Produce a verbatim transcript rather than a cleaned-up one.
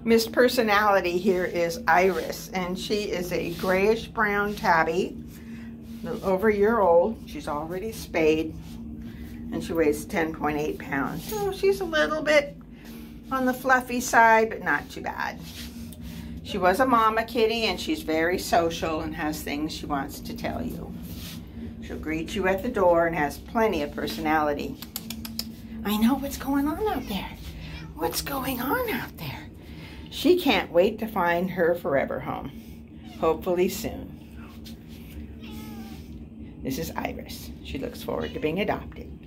Miss Personality here is Iris, and she is a grayish brown tabby, a little over a year old. She's already spayed, and she weighs ten point eight pounds. So she's a little bit on the fluffy side, but not too bad. She was a mama kitty, and she's very social and has things she wants to tell you. She'll greet you at the door and has plenty of personality. I know what's going on out there. What's going on out there? She can't wait to find her forever home, hopefully soon. This is Iris. She looks forward to being adopted.